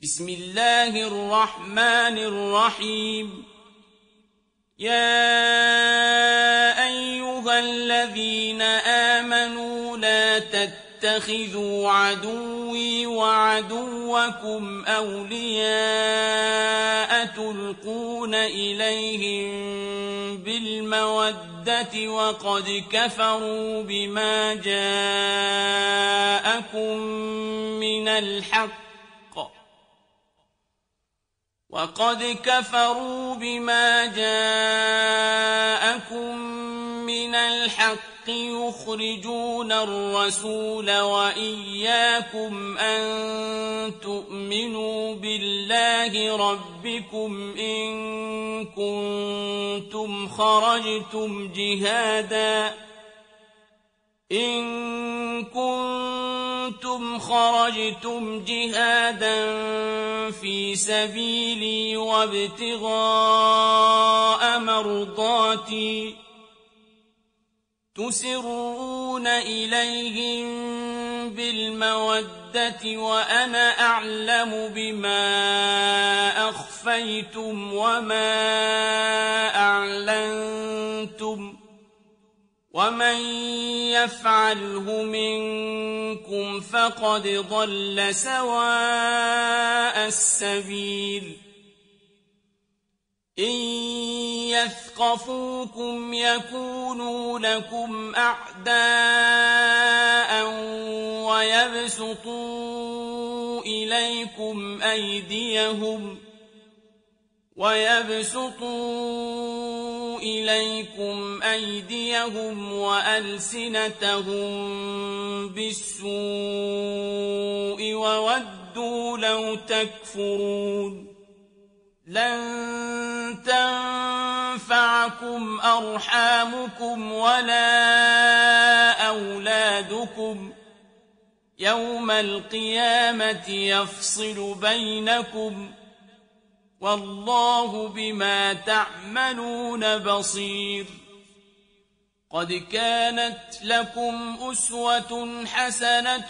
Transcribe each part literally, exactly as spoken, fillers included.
بسم الله الرحمن الرحيم. يا أيها الذين آمنوا لا تتخذوا عدوي وعدوكم أولياء تلقون إليهم بالمودة وقد كفروا بما جاءكم من الحق وقد كفروا بما جاءكم من الحق يخرجون الرسول وإياكم أن تؤمنوا بالله ربكم إن كنتم خرجتم جهادا إن كنتم خرجتم جهادا في سبيلي وابتغاء مرضاتي تسرون إليهم بالمودة وأنا أعلم بما أخفيتم وما أعلنتم ومن يفعله منكم فقد ضل سواء السبيل. إن يثقفوكم يكونوا لكم أعداء ويبسطوا إليكم أيديهم ويبسطوا إليكم أيديهم وألسنتهم بالسوء وودوا لو تكفرون. لن تنفعكم أرحامكم ولا أولادكم يوم القيامة يفصل بينكم والله بما تعملون بصير. قد كانت لكم أسوة حسنة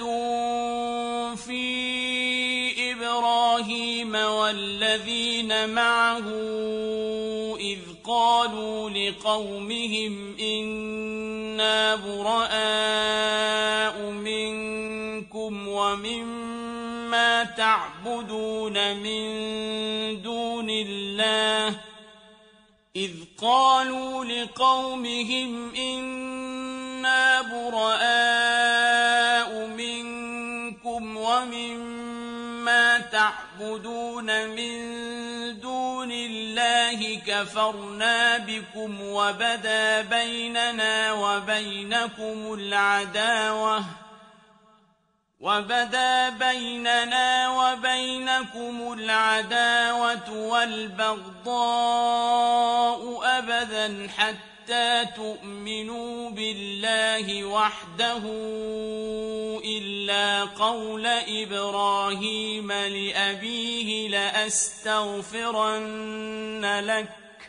في إبراهيم والذين معه إذ قالوا لقومهم إنا براء منكم ومما تعبدون من دون الله إذ قالوا لقومهم إنا براء منكم ومما تعبدون من دون الله كفرنا بكم وبدا بيننا وبينكم العداوة وبدا بيننا وبينكم العداوة والبغضاء أبدا حتى تؤمنوا بالله وحده إلا قول إبراهيم لأبيه لأستغفرن لك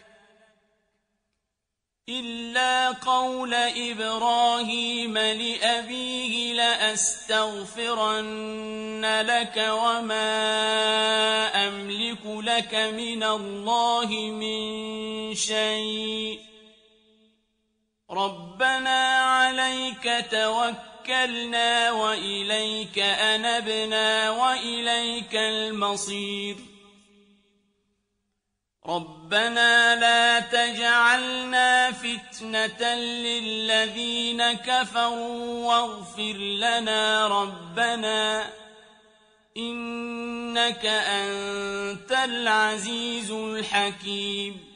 إلا قول إبراهيم لأبيه لأستغفرن لك وما أملك لك من الله من شيء ربنا عليك توكلنا وإليك أنبنا وإليك المصير. ربنا لا تجعلنا فتنة للذين كفروا واغفر لنا ربنا إنك أنت العزيز الحكيم.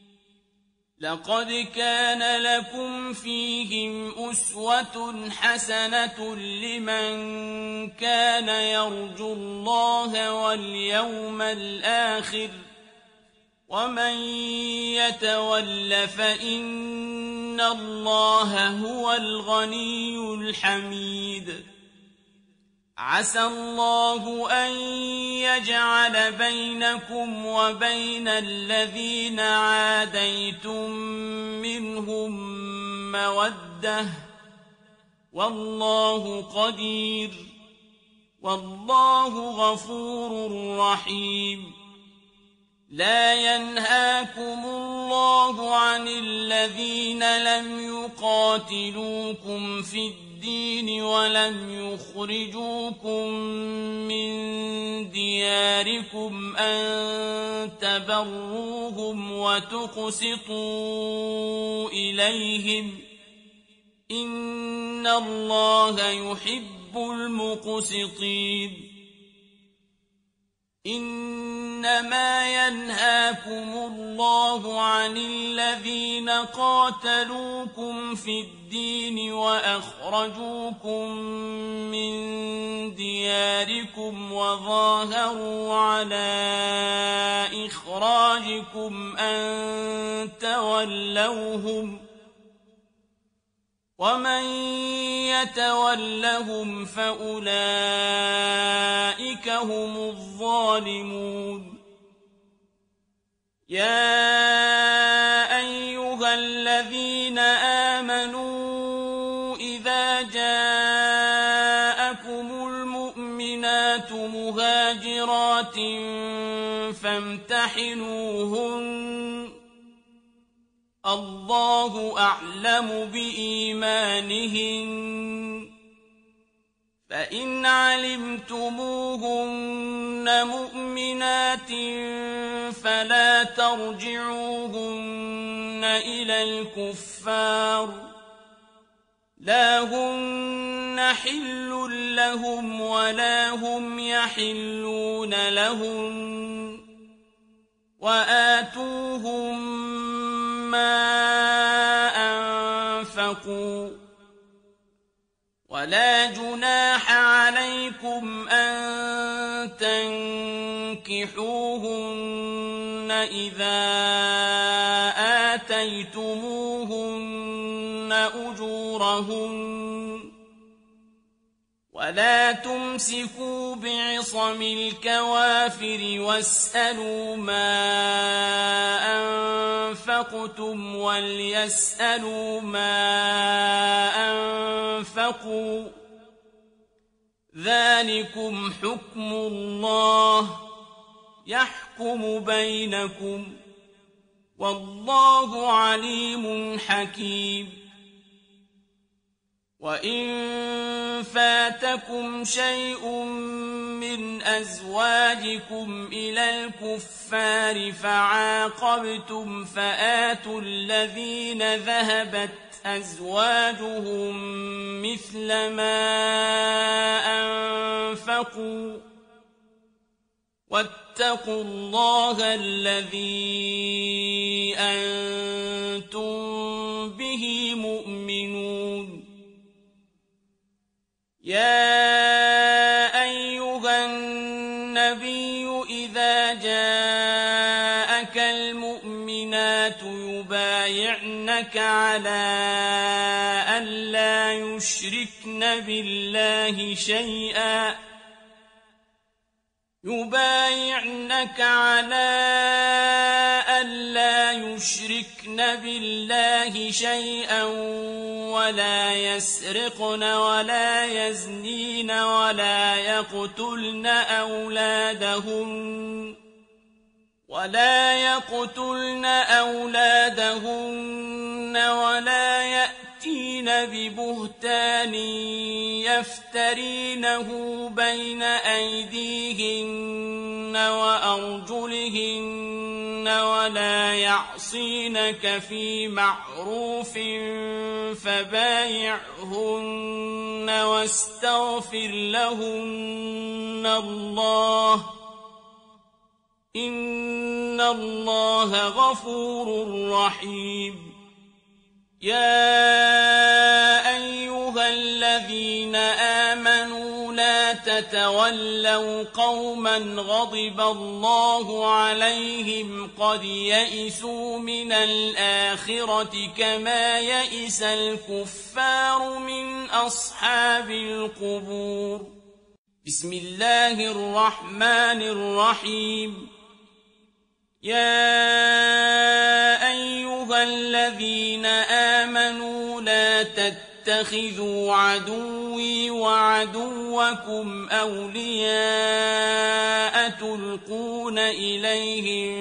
لقد كان لكم فيهم أسوة حسنة لمن كان يرجو الله واليوم الآخر ومن يتول فإن الله هو الغني الحميد. عسى الله أن يجعل بينكم وبين الذين عاديتم منهم مودة والله قدير والله غفور رحيم لا ينهاكم الله عن الذين لم يقاتلوكم في الدين ولم يخرجوكم من دياركم أن تبروهم وتقسطوا إليهم إن الله يحب المقسطين إنما ينهاكم الله عن الذين قاتلوكم في الدين وأخرجوكم من دياركم وظاهروا على إخراجكم أن تولوهم ومن يتولهم فأولئك هم الظالمون يا أيها الذين آمنوا إذا جاءكم المؤمنات مهاجرات فامتحنوهن الله أعلم بإيمانهن فإن علمتموهن مؤمنات فلا ترجعوهن إلى الكفار لا هن حل لهم ولا هم يحلون لهم وآتوهم ما أنفقوا ولا جناح عليكم أن تنكحوهن إذا آتيتموهن أجورهن ولا تمسكوا بعصم الكوافر واسألوا ما أنفقتم وليسألوا ما أنفقوا ذلكم حكم الله يحكم بينكم والله عليم حكيم وإن فاتكم شيء من أزواجكم إلى الكفار فعاقبتم فآتوا الذين ذهبت أزواجهم مثل ما أنفقوا واتقوا الله الذي أنتم به مؤمنون يا أيها النبي إذا جاءك المؤمنات يبايعنك على أن لا يشركن بالله شيئا يبايعنك على ألا يشركن بالله شيئا ولا يسرقن ولا يزنين ولا يقتلن أولادهن ولا يقتلن أولادهن ولا يأتين ببهتان يفترينه بين أيديهن وأرجلهن ولا يعصينك في معروف فبايعهن واستغفر لهن الله إن الله غفور رحيم يا أيها الذين آمنوا لا تتولوا قوما غضب الله عليهم قد يئسوا من الآخرة كما يئس الكفار من أصحاب القبور بسم الله الرحمن الرحيم يا أيها الذين آمنوا لا تتبعوا تتخذوا عدوي وعدوكم أولياء تلقون إليهم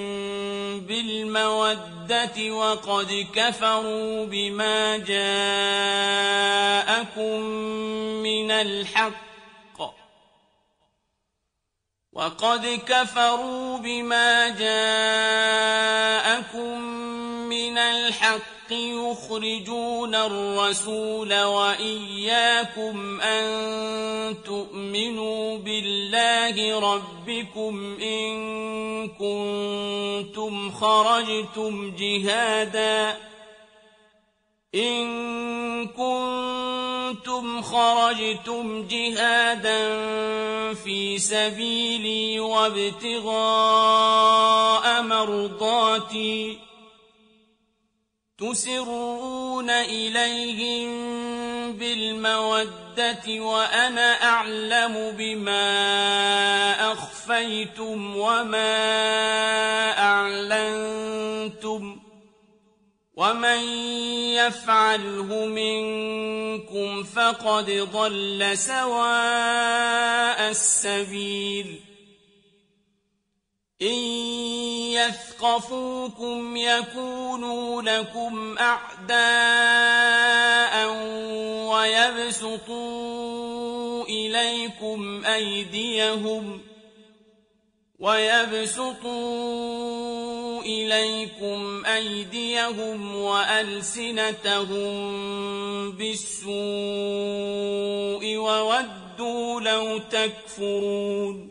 بالمودة وقد كفروا بما جاءكم من الحق وقد كفروا بما جاءكم من الحق يخرجون الرسول وإياكم أن تؤمنوا بالله ربكم إن كنتم خرجتم جهادا إن كنتم خرجتم جهادا في سبيلي وابتغاء مرضاتي تسرون إليهم بالمودة وأنا أعلم بما أخفيتم وما أعلنتم ومن يفعله منكم فقد ضل سواء السبيل إن يثقفوكم يكونوا لكم أعداء ويبسطوا إليكم أيديهم ويبسطوا إليكم أيديهم وألسنتهم بالسوء وودوا لو تكفرون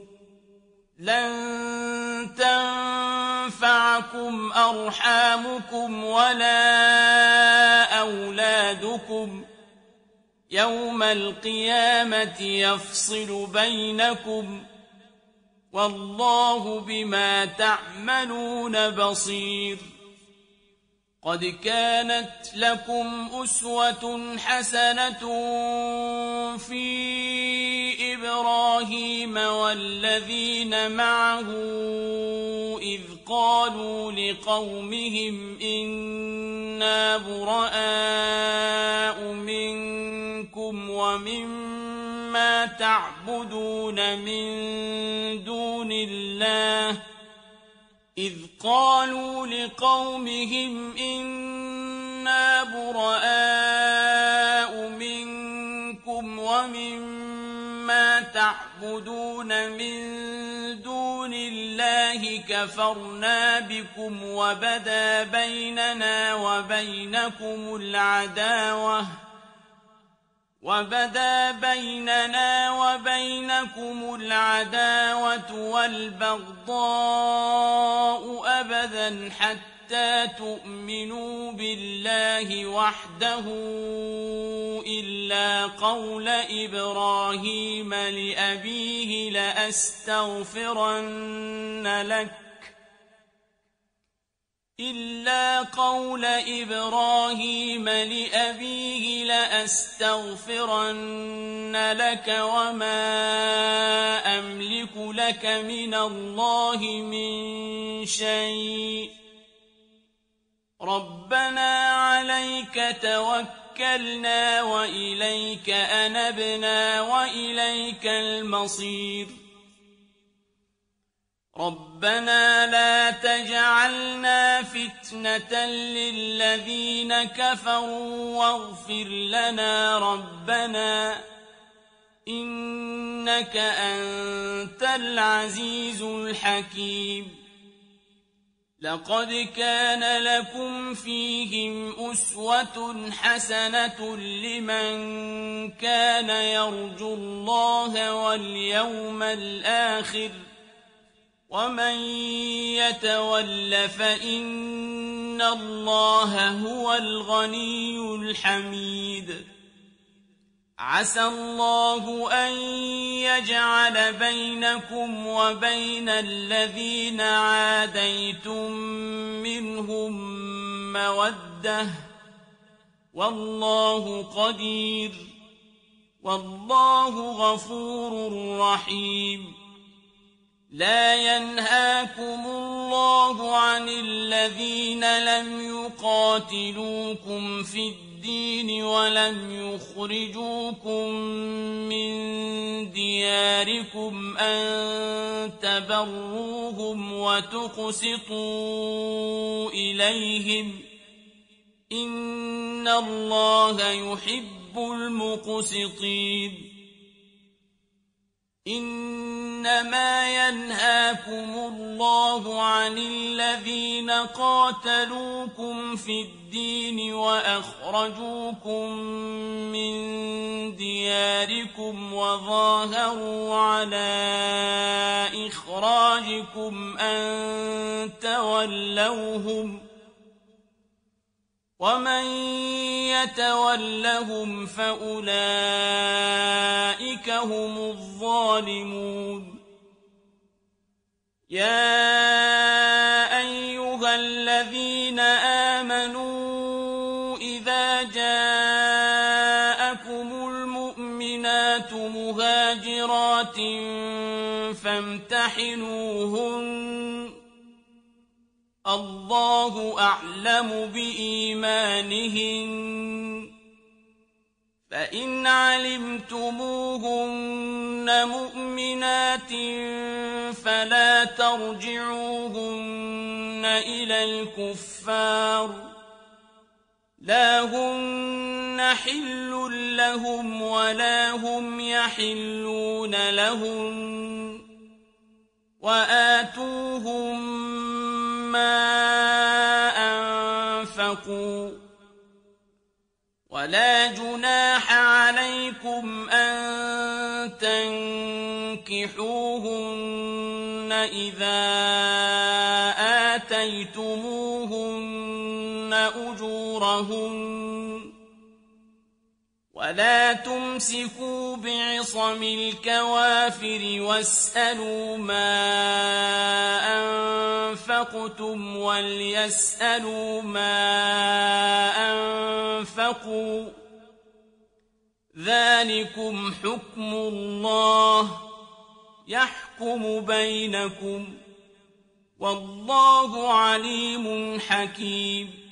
لن تنفعكم أرحامكم ولا أولادكم يوم القيامة يفصل بينكم والله بما تعملون بصير قد كانت لكم أسوة حسنة في إبراهيم والذين معه إذ قالوا لقومهم إنا براء منكم ومما تعبدون من دون الله إذ قالوا لقومهم إنا براء منكم ومما تعبدون من دون الله كفرنا بكم وبدا بيننا وبينكم العداوة وبدا بيننا وبينكم العداوة والبغضاء أبدا حتى تؤمنوا بالله وحده إلا قول إبراهيم لأبيه لأستغفرن لك إلا قول إبراهيم لأبيه لأستغفرن لك وما أملك لك من الله من شيء ربنا عليك توكلنا وإليك أنبنا وإليك المصير ربنا لا تجعلنا فتنة للذين كفروا واغفر لنا ربنا إنك أنت العزيز الحكيم لقد كان لكم فيهم أسوة حسنة لمن كان يرجو الله واليوم الآخر ومن يتول فإن الله هو الغني الحميد عسى الله أن يجعل بينكم وبين الذين عاديتم منهم مودة والله قدير والله غفور رحيم لا ينهاكم الله عن الذين لم يقاتلوكم في الدين الدين ولم يخرجوكم من دياركم أن تبروهم وتقسطوا إليهم إن الله يحب المقسطين إنما ينهاكم الله عن الذين قاتلوكم في الدين وأخرجوكم من دياركم وظاهروا على إخراجكم أن تولوهم ومن يتولهم فأولئك هم الظالمون يا أيها الذين آمنوا إذا جاءكم المؤمنات مهاجرات فامتحنوهن الله أعلم بإيمانهن فإن علمتموهن مؤمنات فلا ترجعوهن إلى الكفار لا هن حل لهم ولا هم يحلون لهم وآتوهم ما أنفقوا ولا جناح عليكم أن تنكحوهن إذا آتيتموهن أجورهن ولا تمسكوا بعصم الكوافر واسألوا ما أنفقتم وليسألوا ما أنفقوا ذلكم حكم الله يحكم بينكم والله عليم حكيم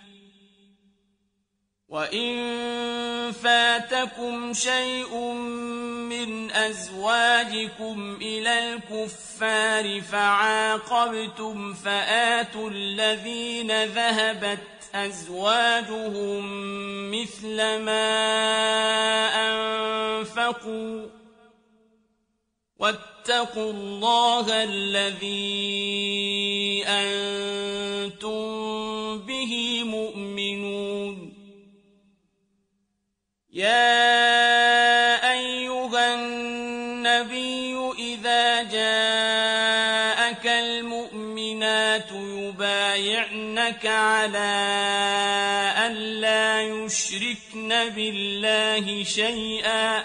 وإن فاتكم شيء من أزواجكم إلى الكفار فعاقبتم فآتوا الذين ذهبت أزواجهم مثل ما أنفقوا واتقوا الله الذي أنتم به مؤمنون يا أيها النبي إذا جاءك المؤمنات يبايعنك على أن لا يشركن بالله شيئا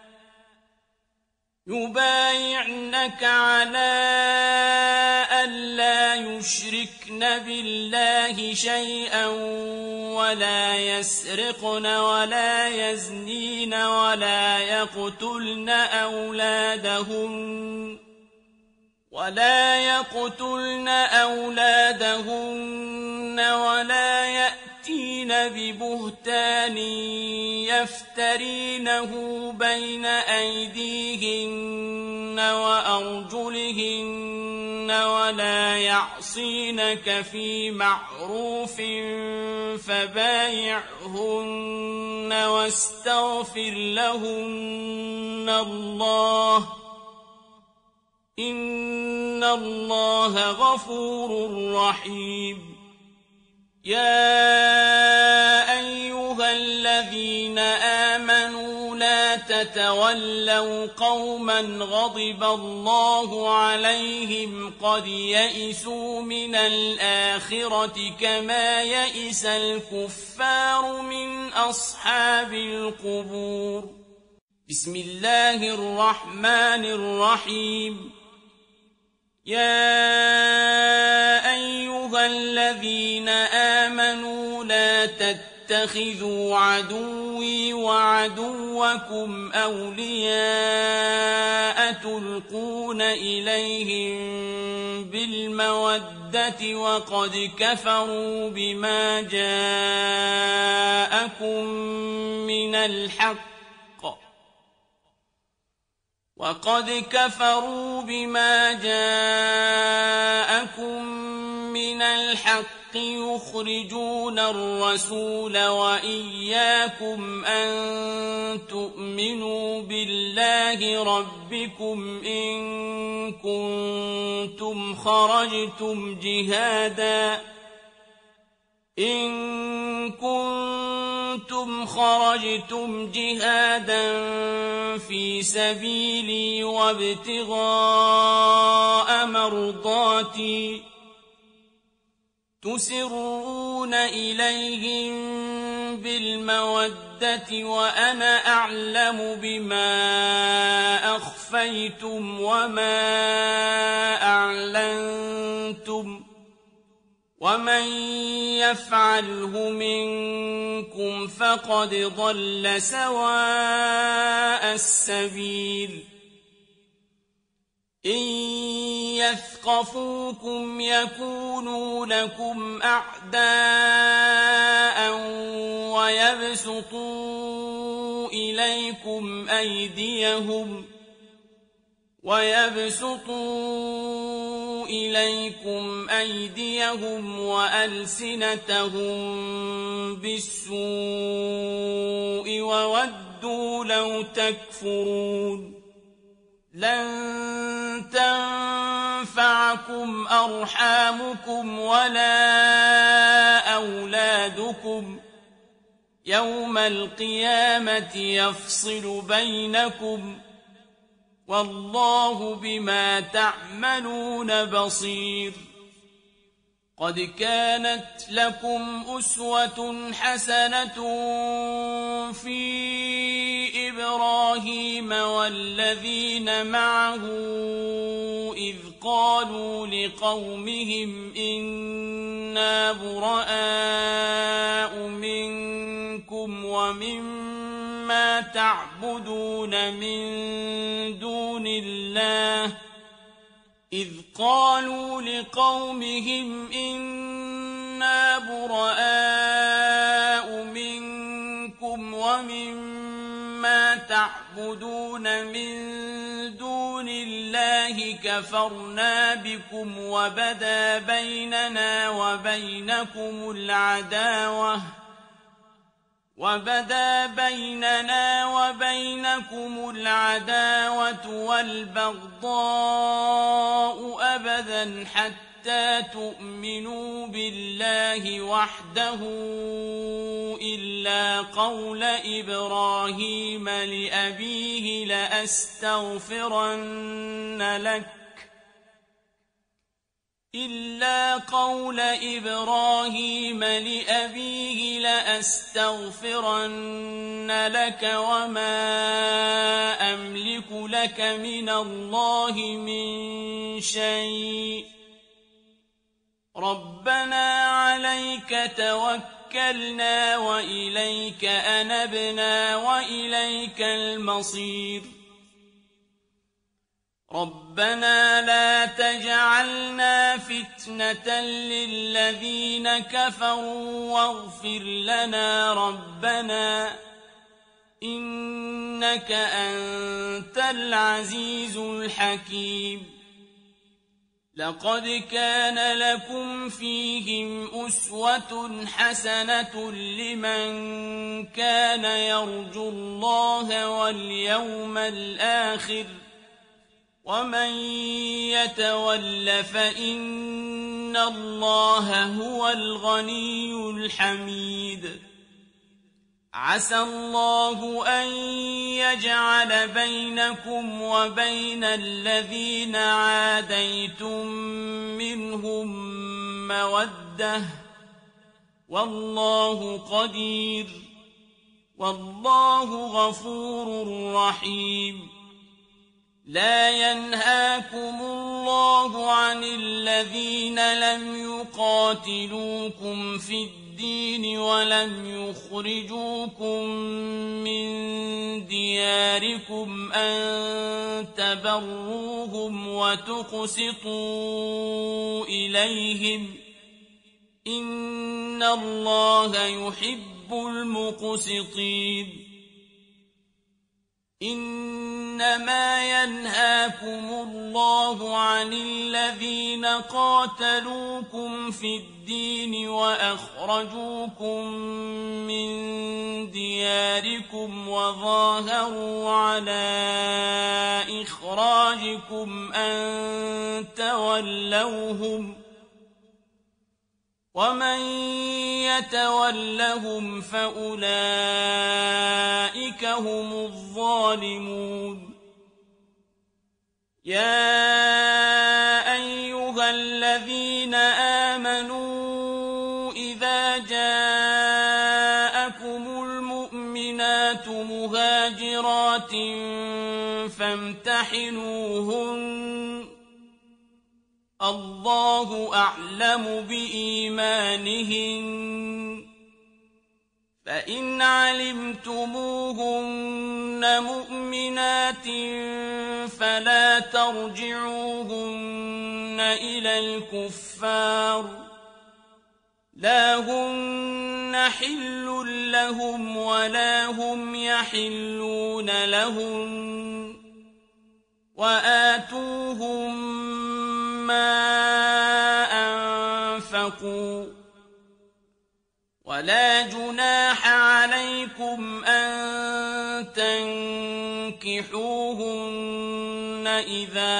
يبايعنك على ألا يشركن بالله شيئا ولا يسرقن ولا يزنين ولا يقتلن أولادهن ولا يقتلن أولادهن ولا يأتين ببهتان يفترينه بين أيديهن وأرجلهن ولا يعصينك في معروف فبايعهن واستغفر لهن الله إن الله غفور رحيم يا أيها الذين آمنوا لا تتولوا قوما غضب الله عليهم قد يئسوا من الآخرة كما يئس الكفار من أصحاب القبور بسم الله الرحمن الرحيم يا أيها الذين آمنوا لا تتخذوا عدوي وعدوكم أولياء تلقون إليهم بالمودة وقد كفروا بما جاءكم من الحق وقد كفروا بما جاءكم من الحق يخرجون الرسول وإياكم أن تؤمنوا بالله ربكم إن كنتم خرجتم جهادا إن كنتم خرجتم جهادا في سبيلي وابتغاء مرضاتي تسرون إليهم بالمودة وأنا أعلم بما أخفيتم وما أعلنتم ومن يفعله منكم فقد ضل سواء السبيل إن يثقفوكم يكونوا لكم أعداء ويبسطوا إليكم أيديهم ويبسطوا إليكم أيديهم وألسنتهم بالسوء وودوا لو تكفرون لن تنفعكم أرحامكم ولا أولادكم يوم القيامة يفصل بينكم والله بما تعملون بصير قد كانت لكم أسوة حسنة في إبراهيم والذين معه إذ قالوا لقومهم إنا براء منكم ومما تعبدون من دون الله إذ قالوا لقومهم إنا براء منكم ومما تعبدون من دون الله كفرنا بكم وبدا بيننا وبينكم العداوة وبدا بيننا وبينكم العداوة والبغضاء أبدا حتى تؤمنوا بالله وحده إلا قول إبراهيم لأبيه لأستغفرن لك إلا قول إبراهيم لأبيه لأستغفرن لك وما أملك لك من الله من شيء ربنا عليك توكلنا وإليك أنبنا وإليك المصير ربنا لا تجعلنا فتنة للذين كفروا واغفر لنا ربنا إنك أنت العزيز الحكيم لقد كان لكم فيهم أسوة حسنة لمن كان يرجو الله واليوم الآخر ومن يتول فإن الله هو الغني الحميد عسى الله أن يجعل بينكم وبين الذين عاديتم منهم مودة والله قدير والله غفور رحيم لا ينهاكم الله عن الذين لم يقاتلوكم في الدين الدين ولم يخرجوكم من دياركم أن تبروهم وتقسطوا إليهم إن الله يحب المقسطين إنما ينهاكم الله عن الذين قاتلوكم في الدين وأخرجوكم من دياركم وظاهروا على إخراجكم أن تولوهم ومن يتولهم فأولئك هم الظالمون يا أيها الذين آمنوا إذا جاءكم المؤمنات مهاجرات فامتحنوهن الله أعلم بإيمانهن فإن علمتموهن مؤمنات فلا ترجعوهن إلى الكفار لا هن حل لهم ولا هم يحلون لهن وآتوهم ما أنفقوا ولا جناح عليكم أن تنكحوهن إذا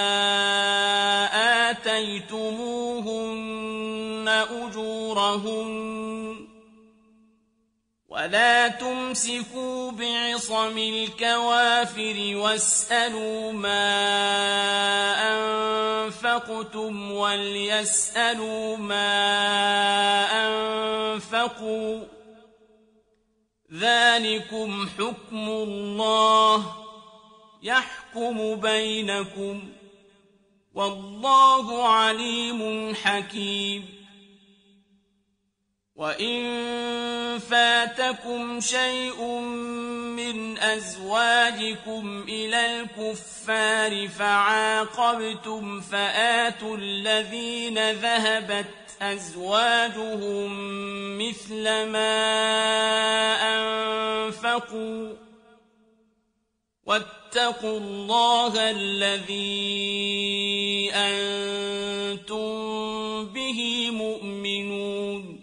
آتيتموهن أجورهن ولا تمسكوا بعصم الكوافر واسألوا ما أنفقتم وليسألوا ما أنفقوا ذلكم حكم الله يحكم بينكم والله عليم حكيم وإن فاتكم شيء من أزواجكم إلى الكفار فعاقبتم فآتوا الذين ذهبت أزواجهم مثل ما أنفقوا واتقوا الله الذي أنتم به مؤمنون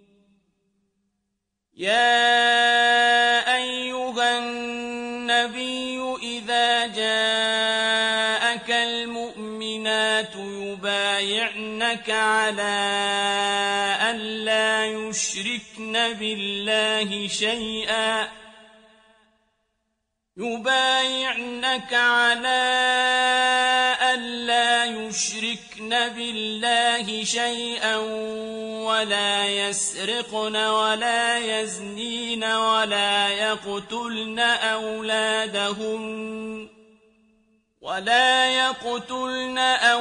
يا أيها النبي إذا جاءك المؤمنات يبايعنك على أن لا يشركن بالله شيئا يبايعنك على ألا يشركن بالله شيئا ولا يسرقن ولا يزنين ولا يقتلن أولادهن ولا يقتلن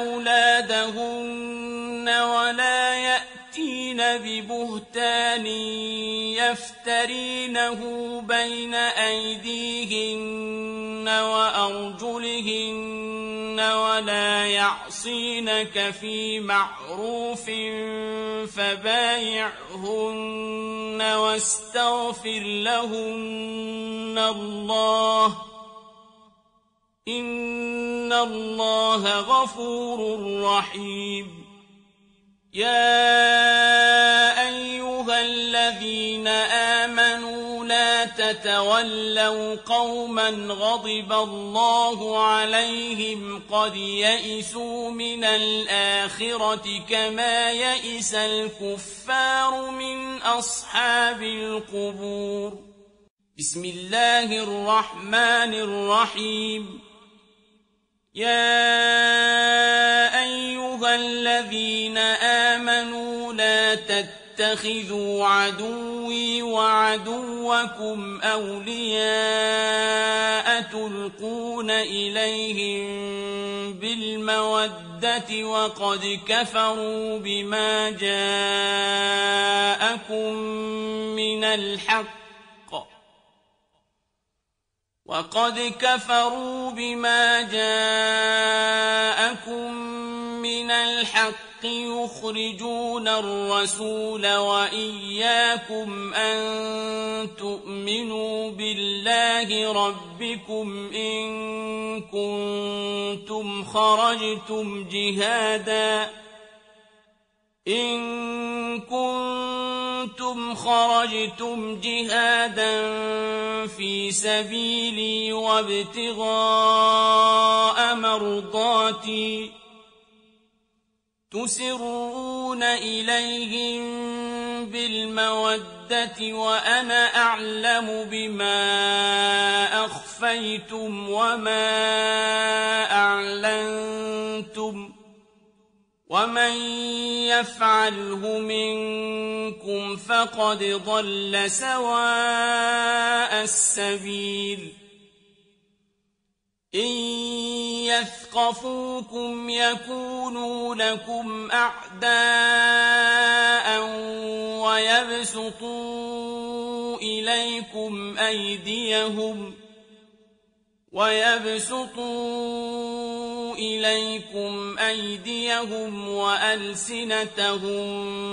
أولادهن ولا يأتين ببهتان يفترينه بين أيديهن وأرجلهن ولا يعصينك في معروف فبايعهن واستغفر لهن الله إن الله غفور رحيم يا أيها الذين آمنوا لا تتولوا قوما غضب الله عليهم قد يئسوا من الآخرة كما يئس الكفار من أصحاب القبور بسم الله الرحمن الرحيم يا أيها الذين آمنوا لا تتبعوا تتخذوا عدوي وعدوكم أولياء تلقون إليهم بالمودة وقد كفروا بما جاءكم من الحق وقد كفروا بما جاءكم من الحق يخرجون الرسول وإياكم أن تؤمنوا بالله ربكم إن كنتم خرجتم جهادا إن كنتم خرجتم جهادا في سبيلي وابتغاء مرضاتي تسرون إليهم بالمودة وأنا أعلم بما أخفيتم وما أعلنتم ومن يفعله منكم فقد ضل سواء السبيل إن يثقفوكم يكونوا لكم أعداء ويبسطوا إليكم أيديهم ويبسطوا إليكم أيديهم وألسنتهم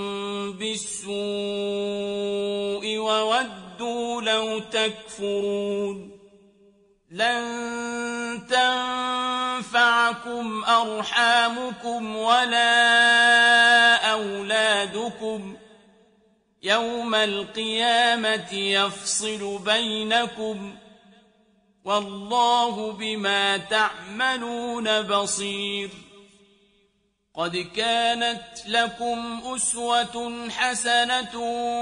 بالسوء وودوا لو تكفرون لن تنفعكم أرحامكم ولا أولادكم يوم القيامة يفصل بينكم والله بما تعملون بصير قد كانت لكم أسوة حسنة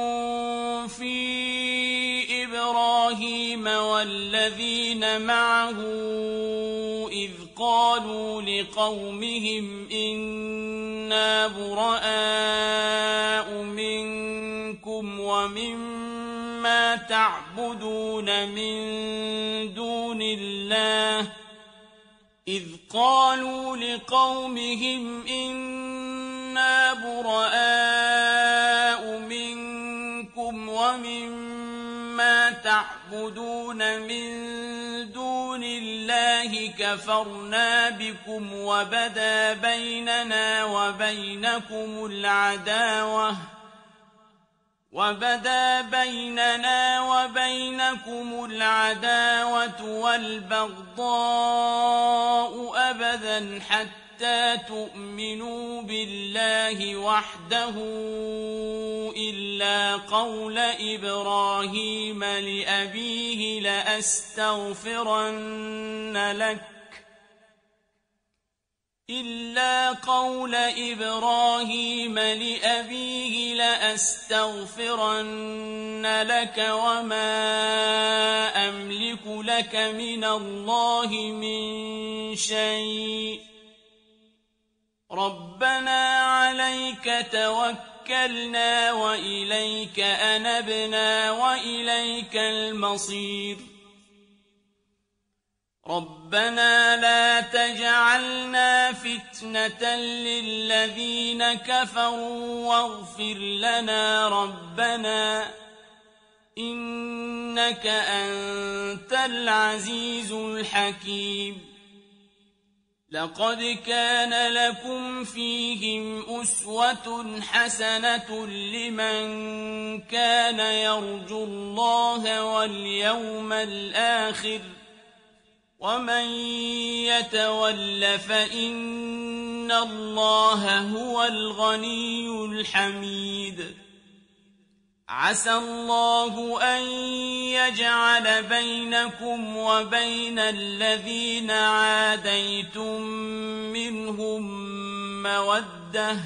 في إبراهيم والذين معه إذ قالوا لقومهم إنا براء منكم ومما تعبدون من دون الله إذ قالوا لقومهم إنا براء منكم ومما تعبدون من دون الله كفرنا بكم وبدا بيننا وبينكم العداوة وبدا بيننا وبينكم العداوة والبغضاء أبدا حتى تؤمنوا بالله وحده إلا قول إبراهيم لأبيه لأستغفرن لك إلا قول إبراهيم لأبيه لأستغفرن لك وما أملك لك من الله من شيء ربنا عليك توكلنا وإليك أنبنا وإليك المصير ربنا لا تجعلنا فتنة للذين كفروا واغفر لنا ربنا إنك أنت العزيز الحكيم لقد كان لكم فيهم أسوة حسنة لمن كان يرجو الله واليوم الآخر ومن يتول فإن الله هو الغني الحميد عسى الله أن يجعل بينكم وبين الذين عاديتم منهم مودة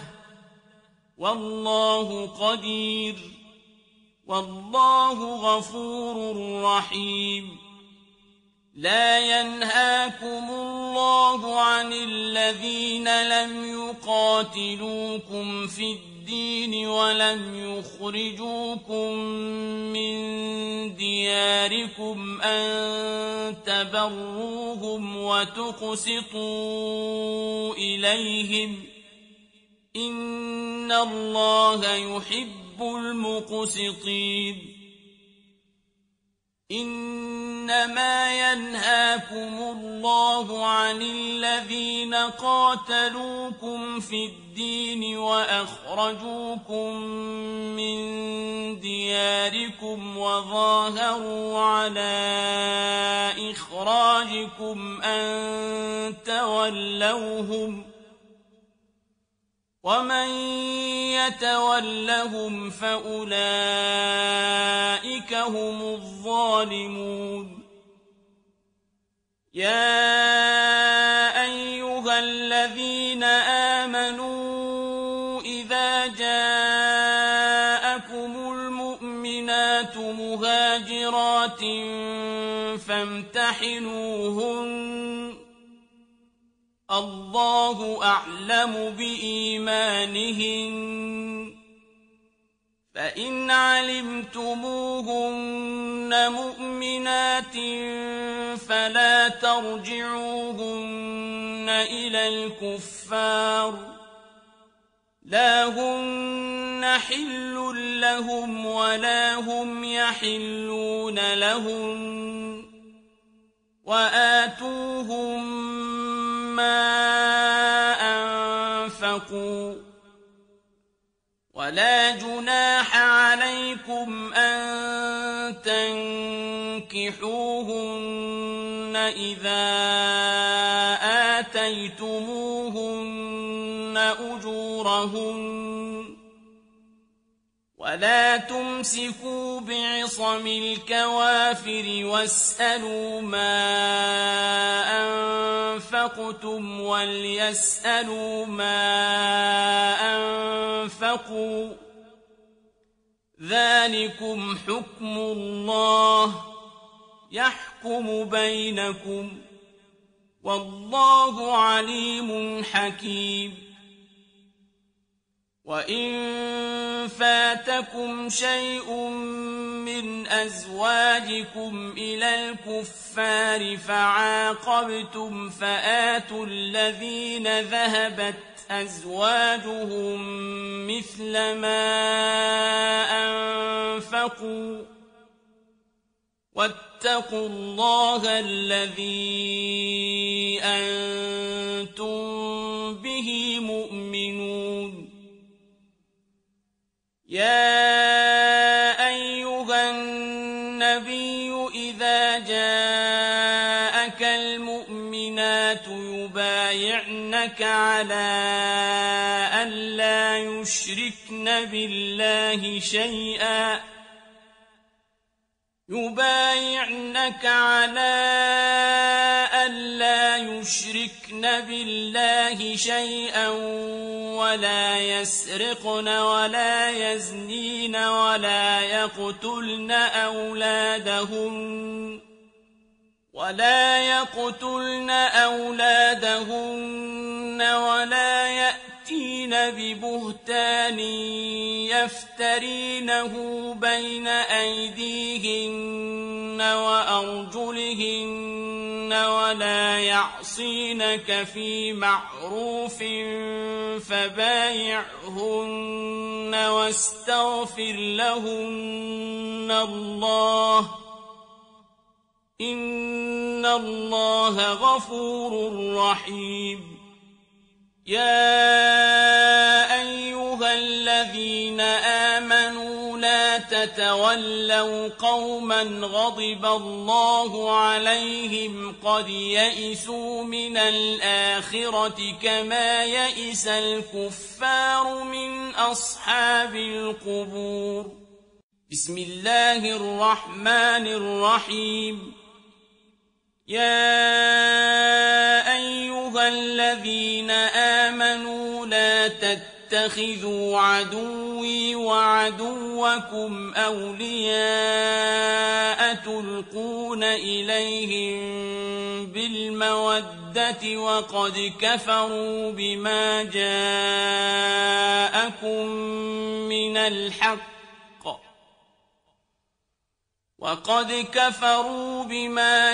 والله قدير والله غفور رحيم لا ينهاكم الله عن الذين لم يقاتلوكم في الدين ولم يخرجوكم من دياركم أن تبروهم وتقسطوا إليهم إن الله يحب المقسطين إنما ينهاكم الله عن الذين قاتلوكم في الدين وأخرجوكم من دياركم وظاهروا على إخراجكم أن تولوهم ومن يتولهم فأولئك هم الظالمون يا أيها الذين آمنوا إذا جاءكم المؤمنات مهاجرات فامتحنوهن الله أعلم بإيمانهن فإن علمتموهن مؤمنات فلا ترجعوهن إلى الكفار لا هن حل لهم ولا هم يحلون لهم وآتوهم ما أنفقوا ولا جناح عليكم أن تنكحوهن إذا آتيتموهن أجورهن ولا تمسكوا بعصم الكوافر واسألوا ما أنفقتم وليسألوا ما أنفقوا ذلكم حكم الله يحكم بينكم والله عليم حكيم وإن فاتكم شيء من أزواجكم إلى الكفار فعاقبتم فآتوا الذين ذهبت أزواجهم مثل ما أنفقوا واتقوا الله الذي أنتم به مؤمنون يا أيها النبي إذا جاءك المؤمنات يبايعنك على أن لا يشركن بالله شيئا يبايعنك على أن لا يشركن بالله شيئا ولا يسرقن ولا يزنين ولا يقتلن أولادهن ولا يقتلن أولادهن ولا يأتين ببهتان يفترينه بين أيديهن وأرجلهن ولا يعصينك في معروف فبايعهن واستغفر لهن الله إن الله غفور رحيم يا أيها الذين آمنوا لا تتولوا قوما غضب الله عليهم قد يئسوا من الآخرة كما يئس الكفار من أصحاب القبور بسم الله الرحمن الرحيم يا أيها الذين آمنوا لا تتبعوا تتخذوا عدوي وعدوكم أولياء تلقون إليهم بالمودة وقد كفروا بما جاءكم من الحق وقد كفروا بما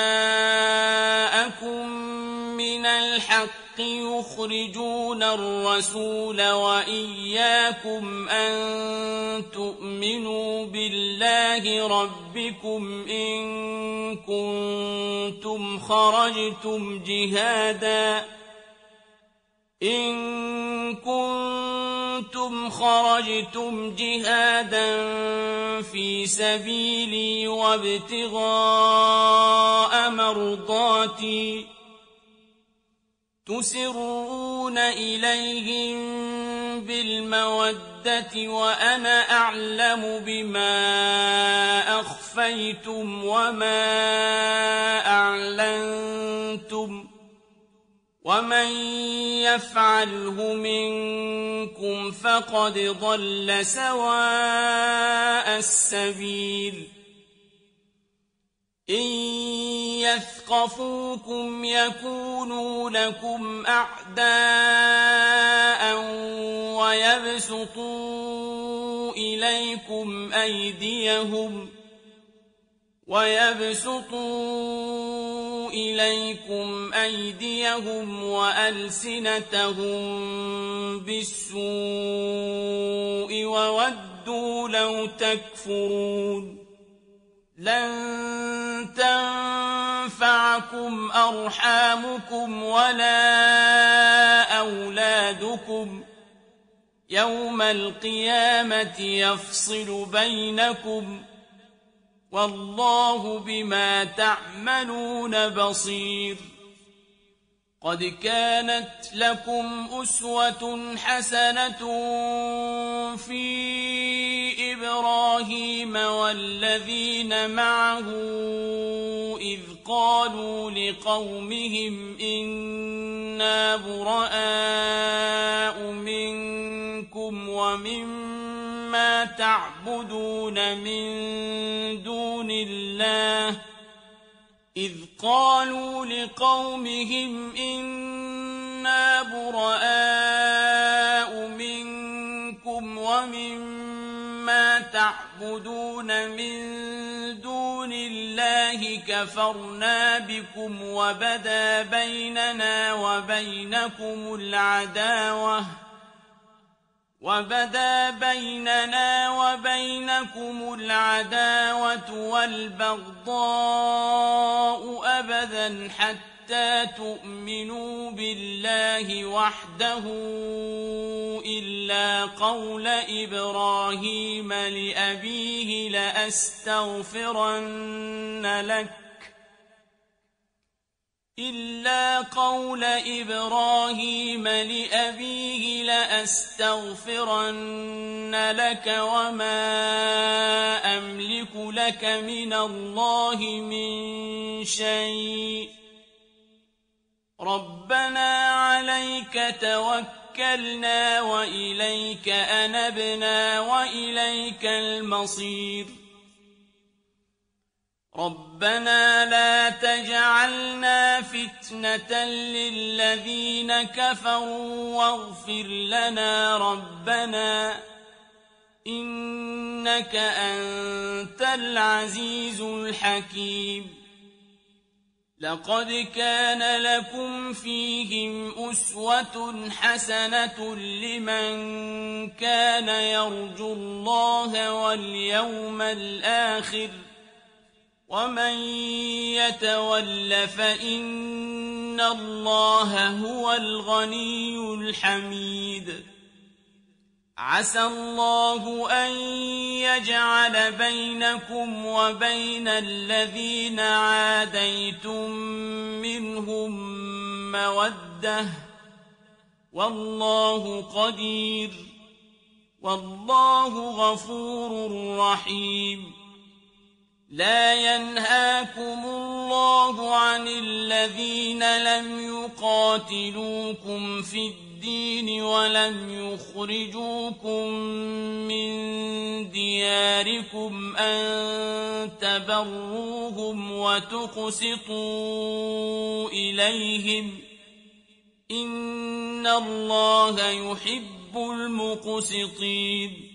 جاءكم من الحق يخرجون الرسول وإياكم أن تؤمنوا بالله ربكم إن كنتم خرجتم جهادا إن كنتم خرجتم جهادا في سبيلي وابتغاء مرضاتي تسرون إليهم بالمودة وأنا أعلم بما أخفيتم وما أعلنتم ومن يفعله منكم فقد ضل سواء السبيل إن يثقفوكم يكونوا لكم أعداء ويبسطوا إليكم أيديهم ويبسطوا إليكم أيديهم وألسنتهم بالسوء وودوا لو تكفرون لن تنفعكم أرحامكم ولا أولادكم يوم القيامة يفصل بينكم والله بما تعملون بصير قد كانت لكم أسوة حسنة في إبراهيم والذين معه إذ قالوا لقومهم إنا براء منكم ومما تعبدون من دون الله إذ قالوا لقومهم إنا براء منكم ومما تعبدون من دون الله كفرنا بكم وبدا بيننا وبينكم العداوة وبدا بيننا وبينكم العداوة والبغضاء أبدا حتى تؤمنوا بالله وحده إلا قول إبراهيم لأبيه لأستغفرن لك إلا قول إبراهيم لأبيه لأستغفرن لك وما أملك لك من الله من شيء ربنا عليك توكلنا وإليك أنبنا وإليك المصير ربنا لا تجعلنا فتنة للذين كفروا واغفر لنا ربنا إنك أنت العزيز الحكيم لقد كان لكم فيهم أسوة حسنة لمن كان يرجو الله واليوم الآخر ومن يتول فإن الله هو الغني الحميد عسى الله أن يجعل بينكم وبين الذين عاديتم منهم مودة والله قدير والله غفور رحيم لا ينهاكم الله عن الذين لم يقاتلوكم في الدين الدين ولم يخرجوكم من دياركم أن تبروهم وتقسطوا إليهم إن الله يحب المقسطين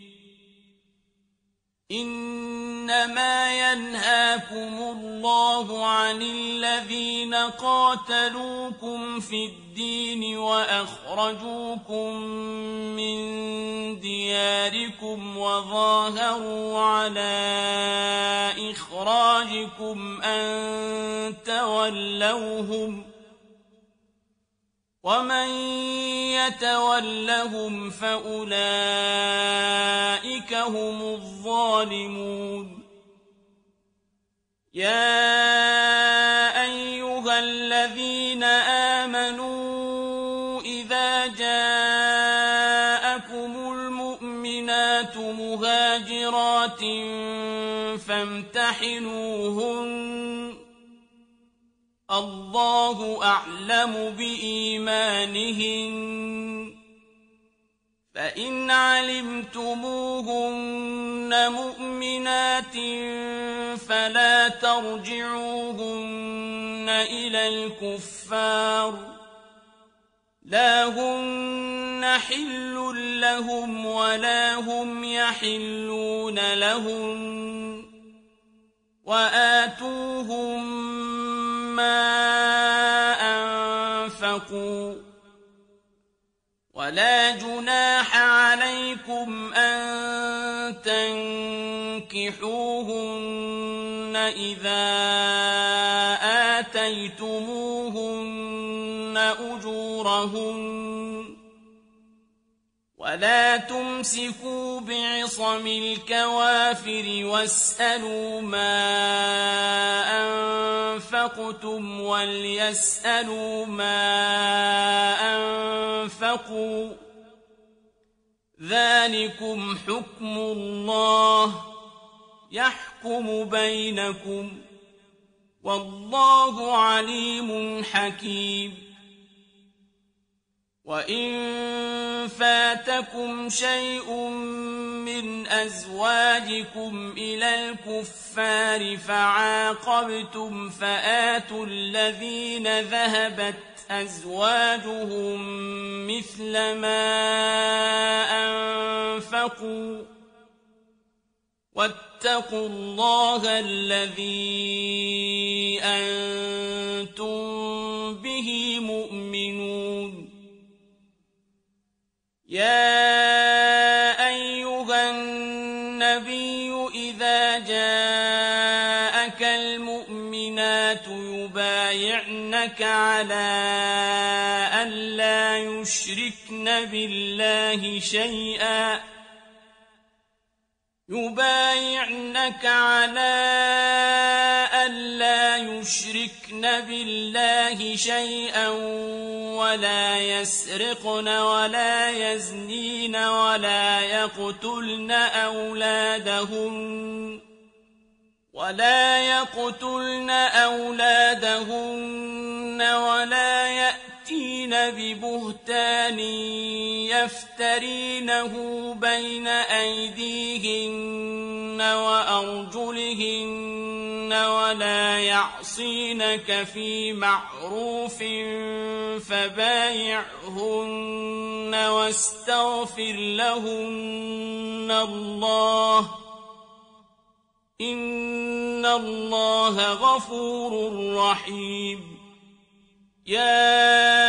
إنما ينهاكم الله عن الذين قاتلوكم في الدين وأخرجوكم من دياركم وظاهروا على إخراجكم أن تولوهم ومن يتولهم فأولئك هم الظالمون يا أيها الذين آمنوا إذا جاءكم المؤمنات مهاجرات فامتحنوهن الله أعلم بإيمانهن فإن علمتموهن مؤمنات فلا ترجعوهن إلى الكفار لا هن حل لهم ولا هم يحلون لهم وآتوهم ما أنفقوا ولا جناح عليكم أن تنكحوهن إذا آتيتموهن أجورهن ولا تمسكوا بعصم الكوافر واسألوا ما أنفقتم وليسألوا ما أنفقوا ذلكم حكم الله يحكم بينكم والله عليم حكيم وإن فاتكم شيء من أزواجكم إلى الكفار فعاقبتم فآتوا الذين ذهبت أزواجهم مثل ما أنفقوا واتقوا الله الذي أنتم به مؤمنون يا أيها النبي إذا جاءك المؤمنات يبايعنك على أن لا يشركن بالله شيئا يبايعنك على ألا يشركن بالله شيئا ولا يسرقن ولا يزنين ولا يقتلن أولادهن ولا يقتلن أولادهن ولا يأتين ببهتان يفترينه بين أيديهن وأرجلهن ولا يعصينك في معروف فبايعهن واستغفر لهن الله إن الله غفور رحيم يا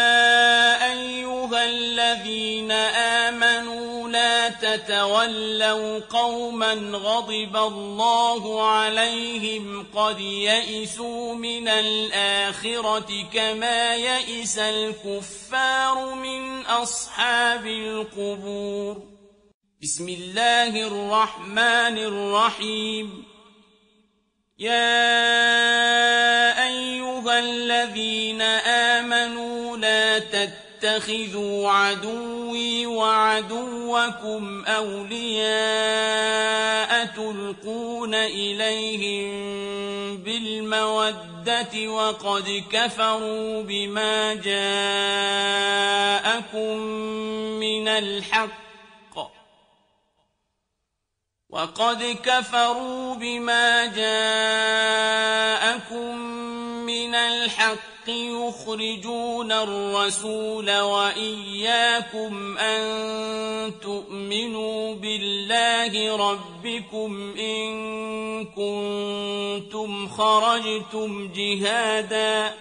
أيها الذين آمنوا لا تتولوا قوما غضب الله عليهم قد يئسوا من الآخرة كما يئس الكفار من أصحاب القبور بسم الله الرحمن الرحيم يا أيها الذين آمنوا لا تتبعوا تتخذوا عدوي وعدوكم أولياء تلقون إليهم بالمودة وقد كفروا بما جاءكم من الحق وقد كفروا بما جاءكم من الحق يخرجون الرسول وإياكم أن تؤمنوا بالله ربكم إن كنتم خرجتم جهادا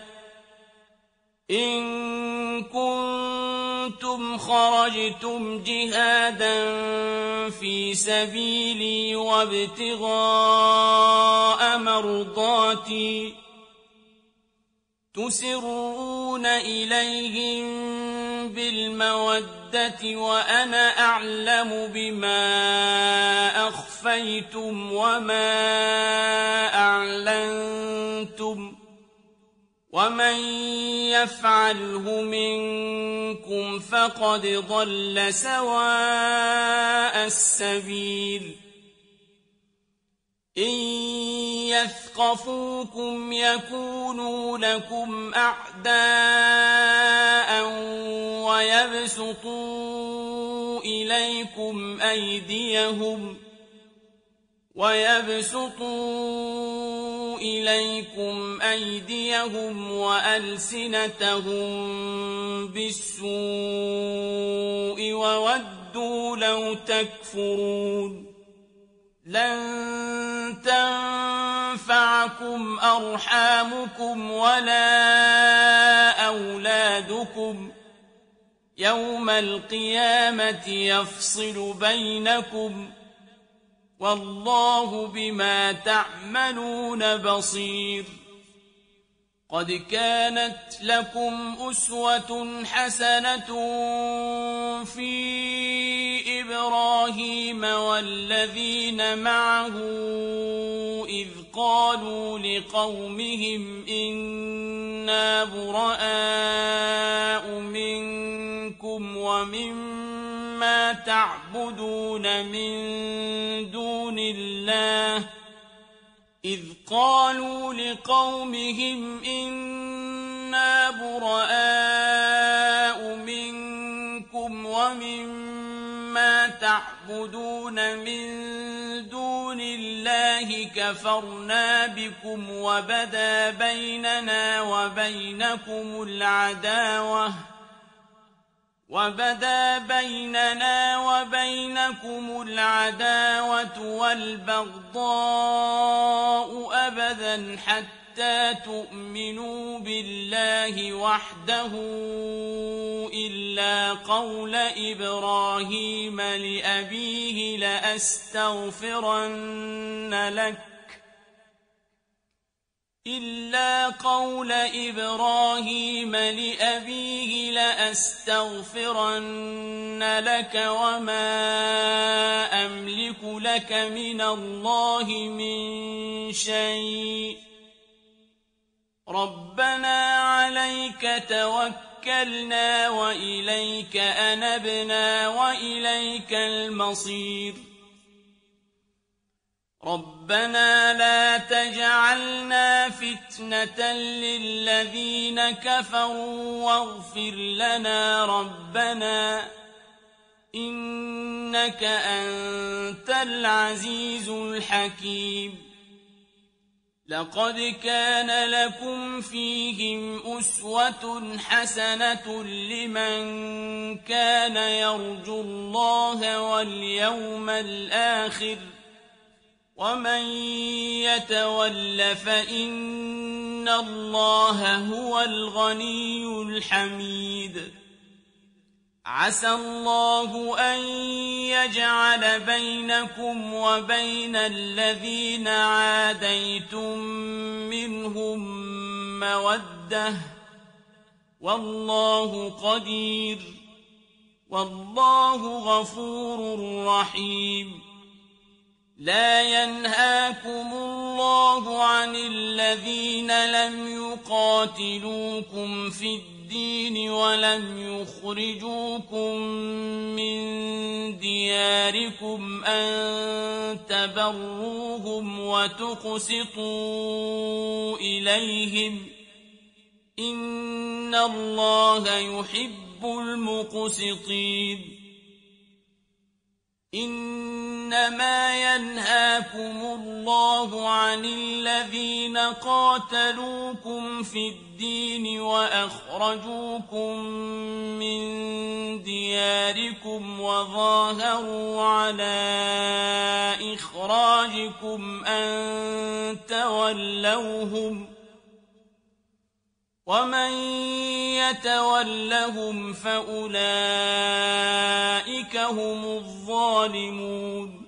إن كنتم خرجتم جهادا في سبيلي وابتغاء مرضاتي تسرون إليهم بالمودة وأنا أعلم بما أخفيتم وما أعلنتم ومن يفعله منكم فقد ضل سواء السبيل إن يثقفوكم يكونوا لكم أعداء ويبسطوا إليكم أيديهم ويبسطوا إليكم أيديهم وألسنتهم بالسوء وودوا لو تكفرون لن تنفعكم أرحامكم ولا أولادكم يوم القيامة يفصل بينكم والله بما تعملون بصير قد كانت لكم أسوة حسنة في إبراهيم والذين معه إذ قالوا لقومهم إنا براء منكم ومما تعبدون من دون الله إذ قالوا لقومهم إنا براء منكم ومما تعبدون من دون الله كفرنا بكم وبدا بيننا وبينكم العداوة وبدا بيننا وبينكم العداوة والبغضاء أبدا حتى تؤمنوا بالله وحده إلا قول إبراهيم لأبيه لأستغفرن لك إلا قول إبراهيم لأبيه لأستغفرن لك وما أملك لك من الله من شيء ربنا عليك توكلنا وإليك أنبنا وإليك المصير ربنا لا تجعلنا فتنة للذين كفروا واغفر لنا ربنا إنك أنت العزيز الحكيم لقد كان لكم فيهم أسوة حسنة لمن كان يرجو الله واليوم الآخر ومن يتول فإن الله هو الغني الحميد عسى الله أن يجعل بينكم وبين الذين عاديتم منهم مودة والله قدير والله غفور رحيم لا ينهاكم الله عن الذين لم يقاتلوكم في الدين الدين ولم يخرجوكم من دياركم أن تبروهم وتقسطوا إليهم إن الله يحب المقسطين إنما ينهاكم الله عن الذين قاتلوكم في الدين وأخرجوكم من دياركم وظاهروا على إخراجكم أن تولوهم ومن يتولهم فأولئك هم الظالمون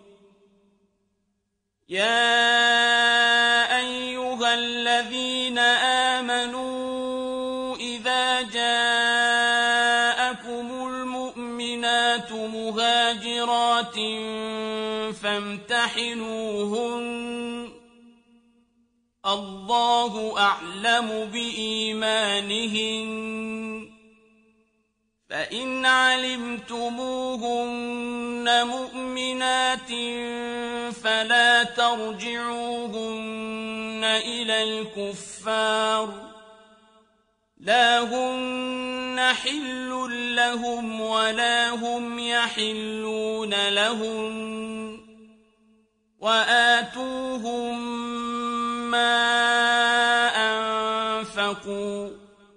يا أيها الذين آمنوا إذا جاءكم المؤمنات مهاجرات فامتحنوهن الله أعلم بإيمانهن فإن علمتموهن مؤمنات فلا ترجعوهن إلى الكفار لا هن حل لهم ولا هم يحلون لهن وآتوهم ما أنفقوا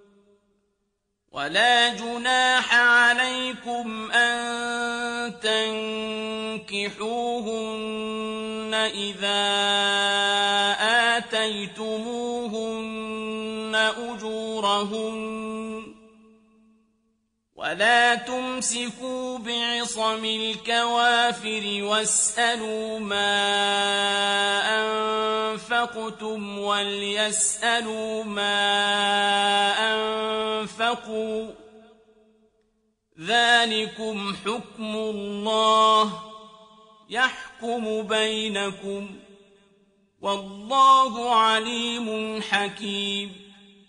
ولا جناح عليكم أن تنكحوهن إذا آتيتموهن أجورهن ولا تمسكوا بعصم الكوافر واسألوا ما أنفقتم وليسألوا ما أنفقوا ذلكم حكم الله يحكم بينكم والله عليم حكيم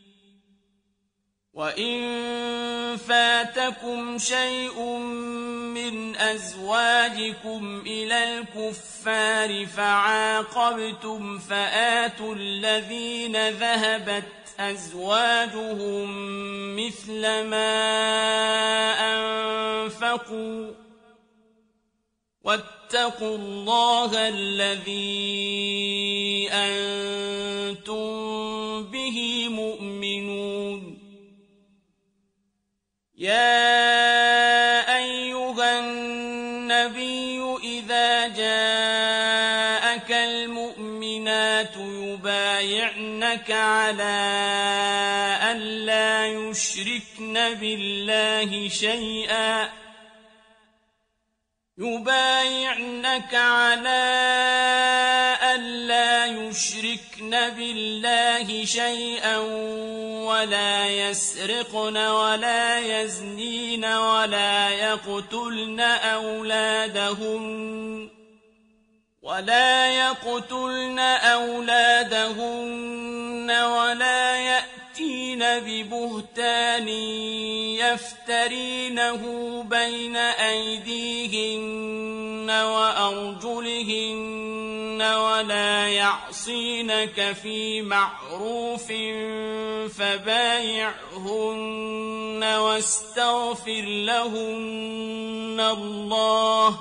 وإن فاتكم شيء من أزواجكم إلى الكفار فعاقبتم فآتوا الذين ذهبت أزواجهم مثل ما أنفقوا واتقوا الله الذي أنتم به مؤمنون يا أيها النبي إذا جاءك المؤمنات يبايعنك على أن لا يشركن بالله شيئا يبايعنك على ألا يشركن بالله شيئا ولا يسرقن ولا يزنين ولا يقتلن أولادهن ولا يقتلن أولادهن ولا يأتين ببهتان يفترينه بين أيديهن وأرجلهن ولا يعصينك في معروف فبايعهن واستغفر لهن الله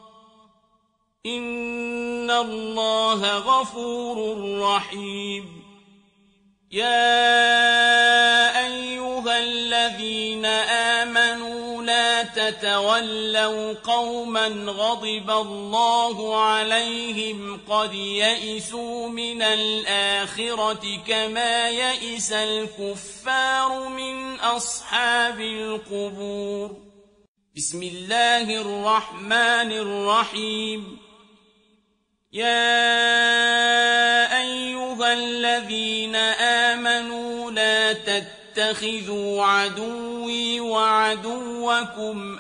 إن الله غفور رحيم يا أيها الذين آمنوا لا تتولوا قوما غضب الله عليهم قد يئسوا من الآخرة كما يئس الكفار من أصحاب القبور بسم الله الرحمن الرحيم يا أيها الذين آمنوا لا تتبعوا تتخذوا عدوي وعدوكم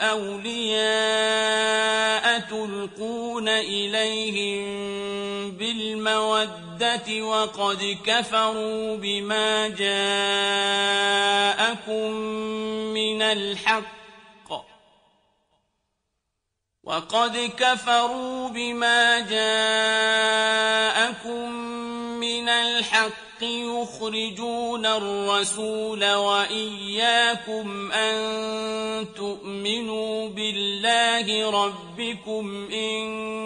أولياء تلقون إليهم بالمودة وقد كفروا بما جاءكم من الحق وقد كفروا بما جاءكم من الحق يخرجون الرسول وإياكم أن تؤمنوا بالله ربكم إن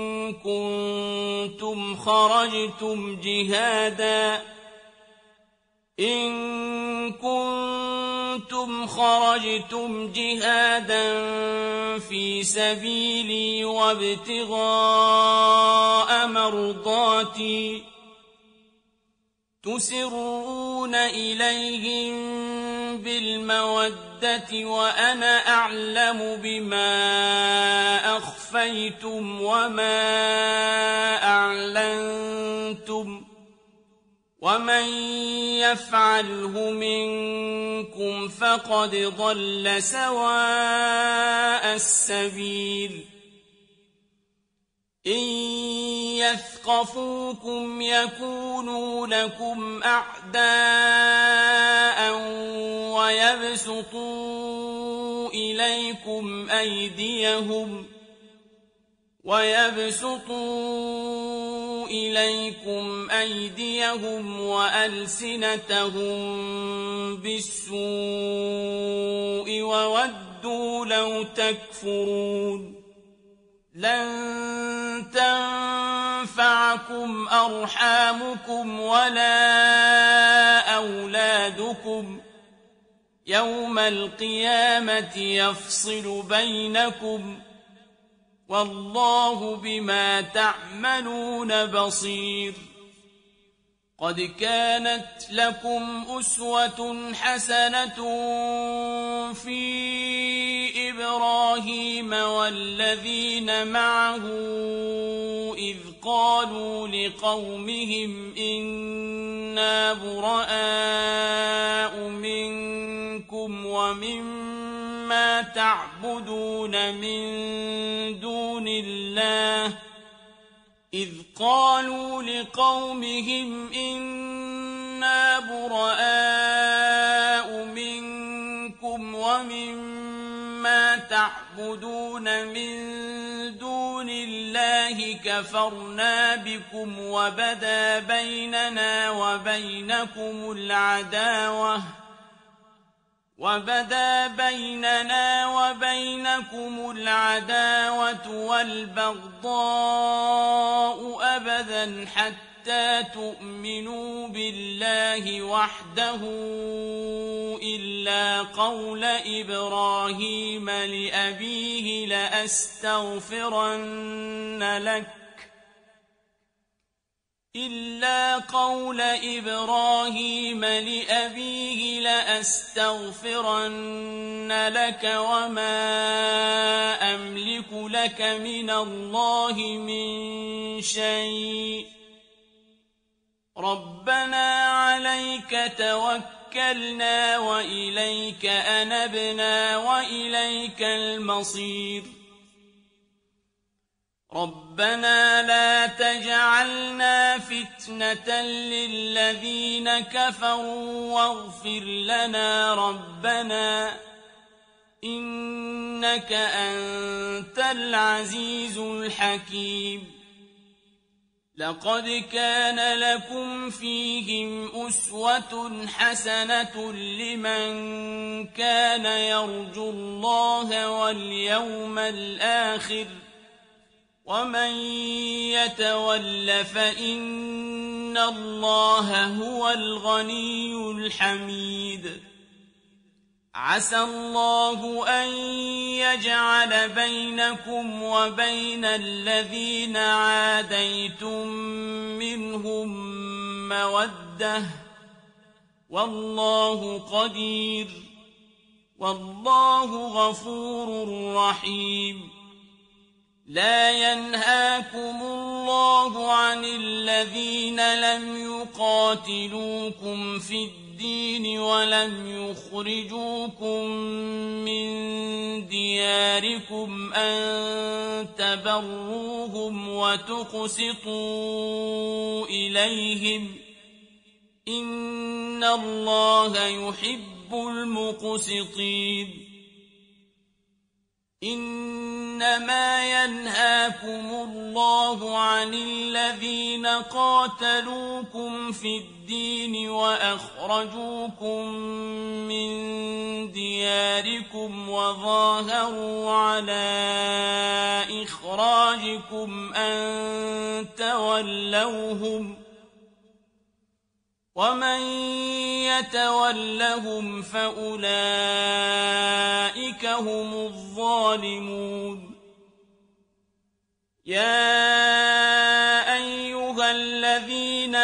كنتم خرجتم جهادا إن كنتم خرجتم جهادا في سبيلي وابتغاء مرضاتي تسرون إليهم بالمودة وأنا أعلم بما أخفيتم وما أعلنتم ومن يفعله منكم فقد ضل سواء السبيل إن يثقفوكم يكونوا لكم أعداء ويبسطوا إليكم أيديهم ويبسطوا إليكم أيديهم وألسنتهم بالسوء وودوا لو تكفرون لن تنفعكم أرحامكم ولا أولادكم يوم القيامة يفصل بينكم والله بما تعملون بصير قد كانت لكم أسوة حسنة في إبراهيم والذين معه إذ قالوا لقومهم إنا براء منكم ومما تعبدون من دون الله إذ قالوا لقومهم إنا براء منكم ومما تعبدون من دون الله كفرنا بكم وبدا بيننا وبينكم العداوة وبدا بيننا وبينكم العداوة والبغضاء أبدا حتى تؤمنوا بالله وحده إلا قول إبراهيم لأبيه لأستغفرن لك إلا قول إبراهيم لأبيه لأستغفرن لك وما أملك لك من الله من شيء ربنا عليك توكلنا وإليك أنبنا وإليك المصير ربنا لا تجعلنا فتنة للذين كفروا واغفر لنا ربنا إنك أنت العزيز الحكيم لقد كان لكم فيهم أسوة حسنة لمن كان يرجو الله واليوم الآخر ومن يتول فإن الله هو الغني الحميد عسى الله أن يجعل بينكم وبين الذين عاديتم منهم مودة والله قدير والله غفور رحيم لا ينهاكم الله عن الذين لم يقاتلوكم في الدين الدين ولم يخرجوكم من دياركم أن تبروهم وتقسطوا إليهم إن الله يحب المقسطين إنما ينهاكم الله عن الذين قاتلوكم في الدين وأخرجوكم من دياركم وظاهروا على إخراجكم أن تولوهم ومن يتولهم فأولئك هم الظالمون يا أيها الذين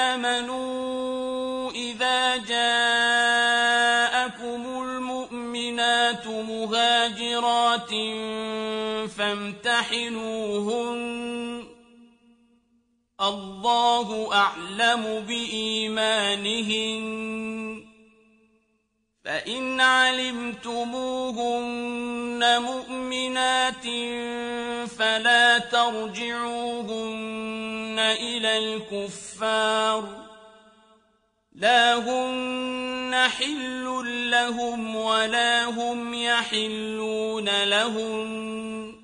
آمنوا إذا جاءكم المؤمنات مهاجرات فامتحنوهن الله أعلم بإيمانهن فإن علمتموهن مؤمنات فلا ترجعوهن إلى الكفار لا هن حل لهم ولا هم يحلون لهن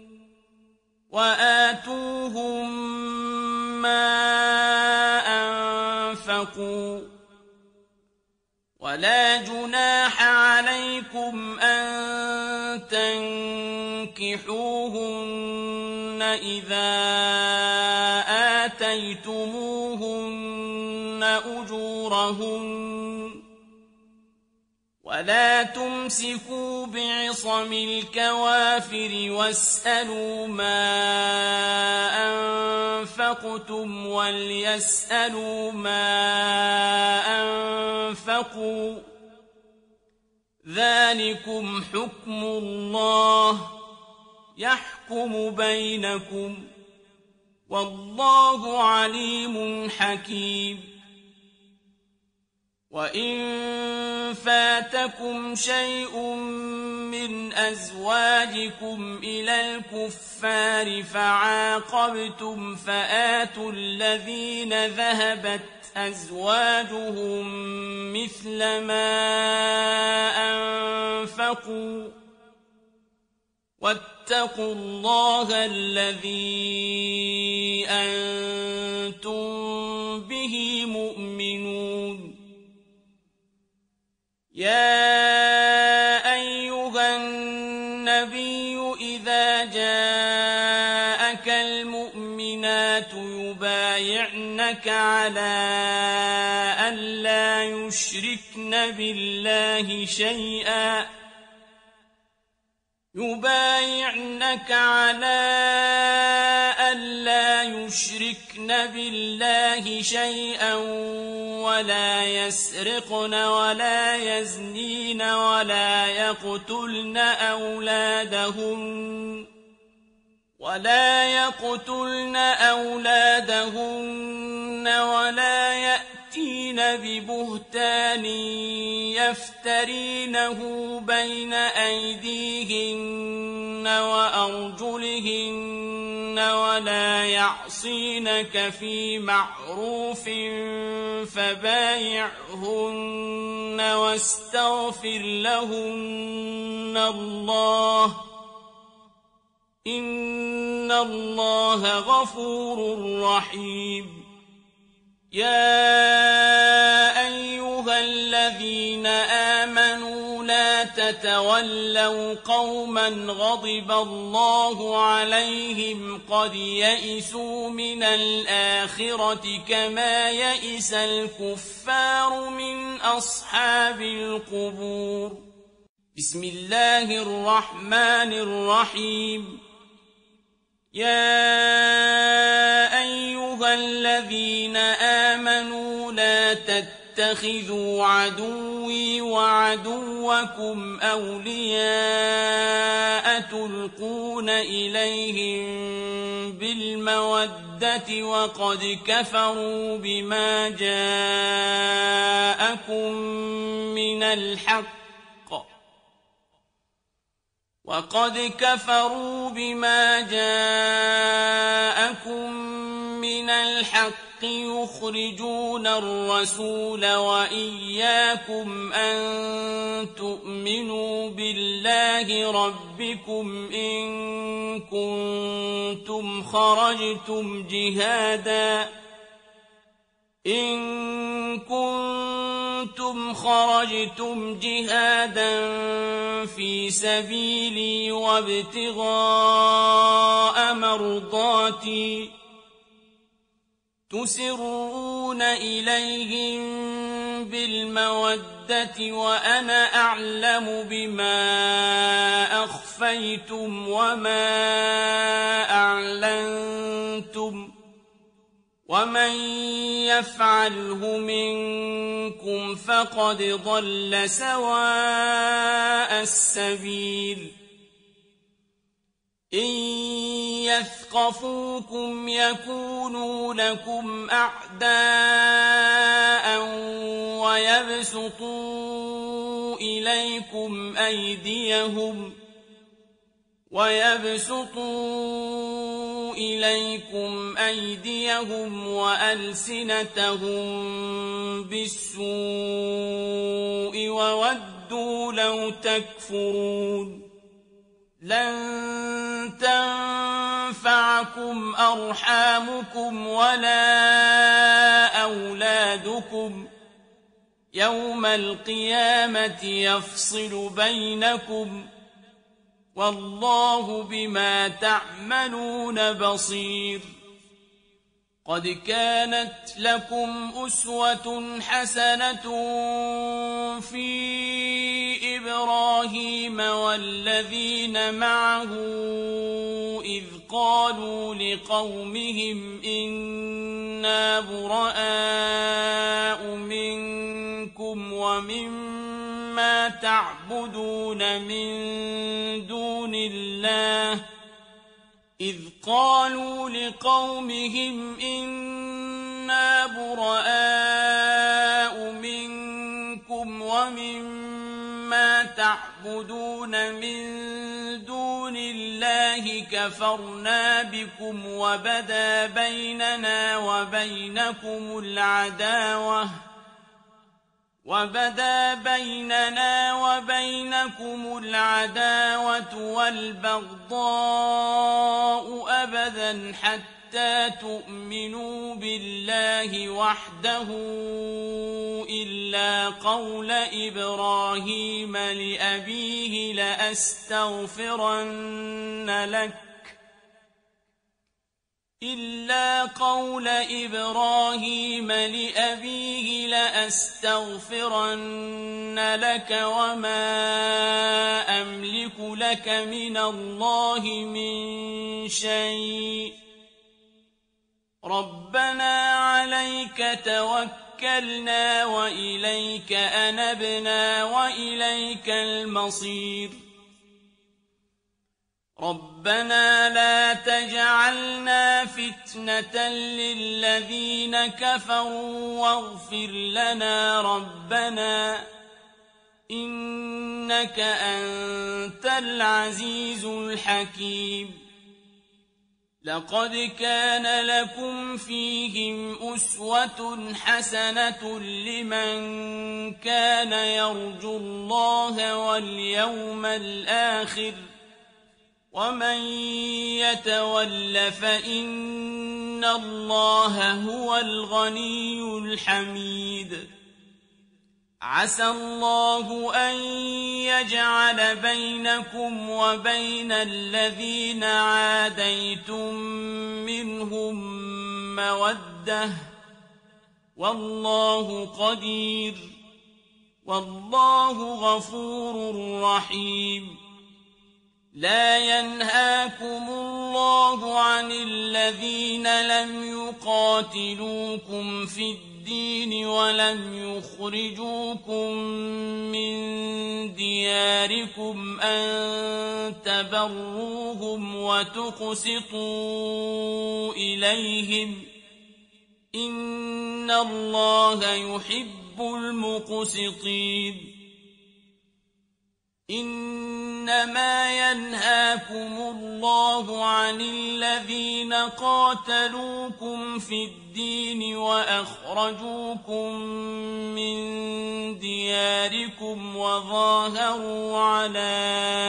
وآتوهم ما أنفقوا ولا جناح عليكم أن تنكحوهن إذا آتيتموهن أجورهن ولا تمسكوا بعصم الكوافر واسألوا ما أنفقتم وليسألوا ما أنفقوا ذلكم حكم الله يحكم بينكم والله عليم حكيم وإن فاتكم شيء من أزواجكم إلى الكفار فعاقبتم فآتوا الذين ذهبت أزواجهم مثل ما أنفقوا واتقوا الله الذي أنتم به مؤمنون يا أيها النبي إذا جاءك المؤمنات يبايعنك على أن لا يشركن بالله شيئا يبايعنك على أن لا يشركن بالله شيئا ولا يسرقن ولا يزنين ولا يقتلن أولادهن ولا يقتلن أولادهن ولا يأتين ببهتان يفترينه بين أيديهن وأرجلهن ولا يعصينك في معروف فبايعهن واستغفر لهن الله إن الله غفور رحيم يا أيها الذين آمنوا لا تتولوا قوما غضب الله عليهم قد يئسوا من الآخرة كما يئس الكفار من أصحاب القبور بسم الله الرحمن الرحيم يا أيها الذين آمنوا لا تتبعوا تتخذوا عدوي وعدوكم أولياء تلقون إليهم بالمودة وقد كفروا بما جاءكم من الحق وقد كفروا بما جاءكم من الحق يخرجون الرسول وإياكم أن تؤمنوا بالله ربكم إن كنتم خرجتم جهادا إن كنتم خرجتم جهادا في سبيلي وابتغاء مرضاتي تسرون إليهم بالمودة وأنا أعلم بما أخفيتم وما أعلنتم ومن يفعله منكم فقد ضل سواء السبيل إن يثقفوكم يكونوا لكم أعداء ويبسطوا إليكم أيديهم ويبسطوا إليكم أيديهم وألسنتهم بالسوء وودوا لو تكفرون لن تنفعكم أرحامكم ولا أولادكم يوم القيامة يفصل بينكم والله بما تعملون بصير قد كانت لكم أسوة حسنة في إبراهيم والذين معه إذ قالوا لقومهم إنا براء منكم ومما تعبدون من دون الله إذ قالوا لقومهم إنا براء منكم ومما تعبدون من دون الله كفرنا بكم وبدا بيننا وبينكم العداوة وبدا بيننا وبينكم العداوة والبغضاء أبدا حتى تؤمنوا بالله وحده إلا قول إبراهيم لأبيه لأستغفرن لك إلا قول إبراهيم لأبيه لأستغفرن لك وما أملك لك من الله من شيء ربنا عليك توكلنا وإليك أنبنا وإليك المصير ربنا لا تجعلنا فتنة للذين كفروا واغفر لنا ربنا إنك أنت العزيز الحكيم لقد كان لكم فيهم أسوة حسنة لمن كان يرجو الله واليوم الآخر ومن يتول فإن الله هو الغني الحميد عسى الله أن يجعل بينكم وبين الذين عاديتم منهم مودة والله قدير والله غفور رحيم لا ينهاكم الله عن الذين لم يقاتلوكم في الدين الدين ولم يخرجوكم من دياركم أن تبروهم وتقسطوا إليهم إن الله يحب المقسطين إنما ينهاكم الله عن الذين قاتلوكم في الدين وأخرجوكم من دياركم وظاهروا على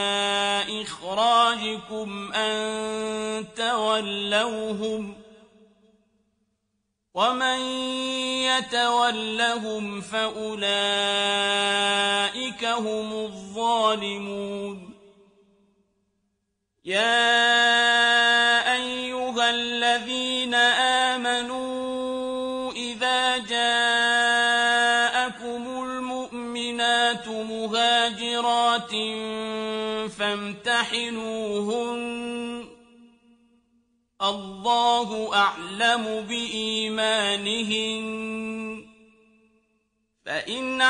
إخراجكم أن تولوهم ومن يتولهم فأولئك هم الظالمون يا أيها الذين آمنوا إذا جاءكم المؤمنات مهاجرات فامتحنوهن الله أعلم بإيمانهن فإن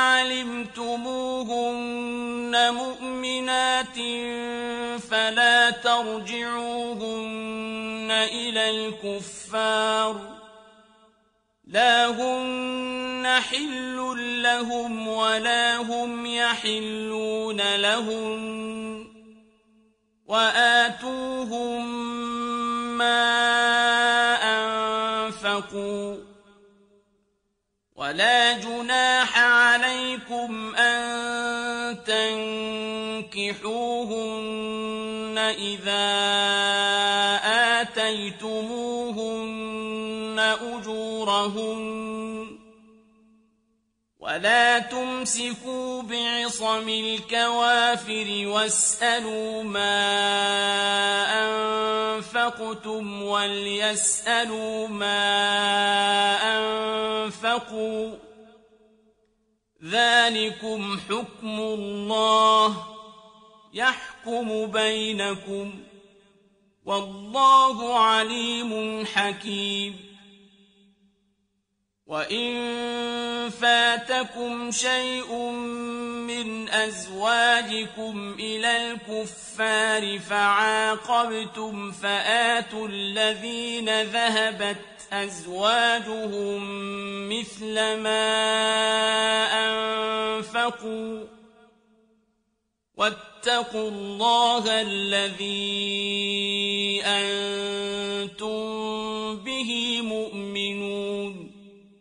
علمتموهن مؤمنات فلا ترجعوهن إلى الكفار لا هن حل لهم ولا هم يحلون لهم وآتوهم ما أنفقوا ولا جناح عليكم أن تنكحوهن إذا آتيتموهن أجورهن ولا تمسكوا بعصم الكوافر واسألوا ما أنفقتم وليسألوا ما أنفقوا ذلكم حكم الله يحكم بينكم والله عليم حكيم وإن فاتكم شيء من أزواجكم إلى الكفار فعاقبتم فآتوا الذين ذهبت أزواجهم مثل ما أنفقوا واتقوا الله الذي أنتم به مؤمنون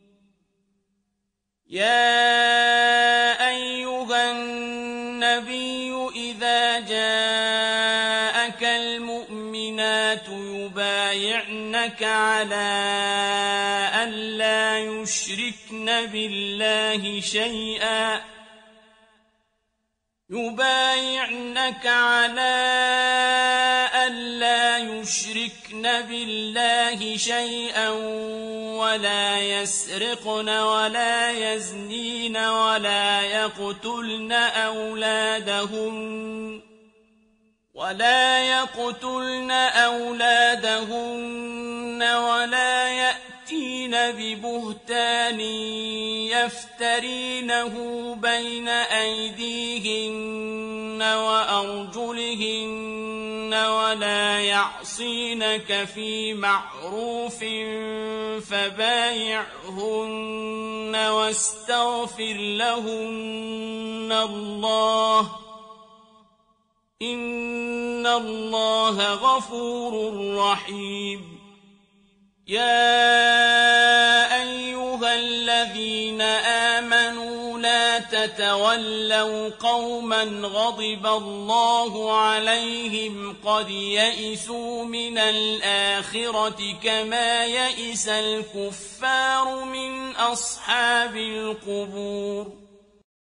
يا أيها النبي إذا جاءك المؤمنات يبايعنك على أن لا يشركن بالله شيئا يبايعنك على ألا يشركن بالله شيئا ولا يسرقن ولا يزنين ولا يقتلن أولادهن ولا يقتلن أولادهن ولا يأتين ببهتان يفترينه بين أيديهن وأرجلهن ولا يعصينك في معروف فبايعهن واستغفر لهن الله إن الله غفور رحيم يا أيها الذين آمنوا لا تتولوا قوما غضب الله عليهم قد يئسوا من الآخرة كما يئس الكفار من أصحاب القبور